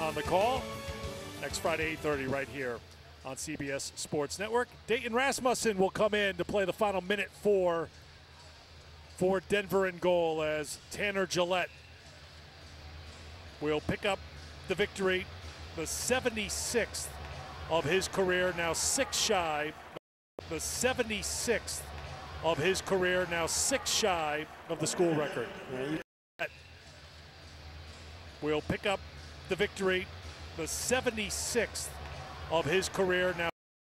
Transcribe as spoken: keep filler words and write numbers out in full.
on the call. Next Friday, eight thirty, right here on C B S Sports Network. Dayton Rasmussen will come in to play the final minute for, for Denver in goal as Tanner Gillette will pick up the victory, the seventy-sixth of his career, now six shy. The seventy-sixth of his career, now six shy of the school record. Will pick up the victory, the seventy-sixth of his career, now